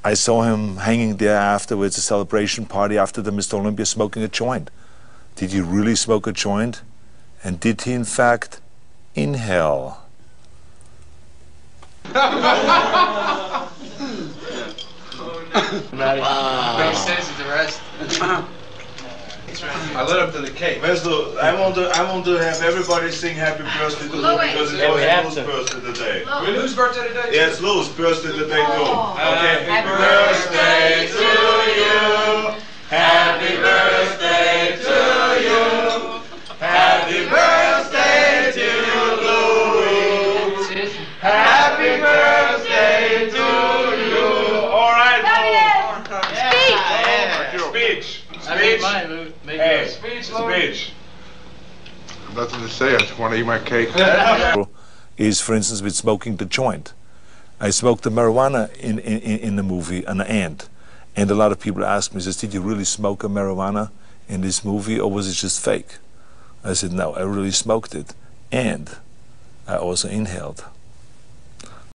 I saw him hanging there afterwards, a celebration party after the Mr. Olympia, smoking a joint. Did he really smoke a joint? And did he in fact inhale? Wow. He says the rest. I lit up to the cake. Meslo, I want to have everybody sing happy birthday to Lou because it's Lou's birthday today. Lou's birthday today? Yeah, it's Lou's birthday today too. Okay. Happy birthday to you. Happy birthday to you. Happy birthday to Louis. Happy birthday to you. All right, Yeah. Speech. Hey, speech. Nothing to say, I just want to eat my cake. Is, for instance, with smoking the joint. I smoked the marijuana in the movie, an ant. And a lot of people ask me, says, did you really smoke a marijuana in this movie, or was it just fake? I said, no, I really smoked it. And I also inhaled.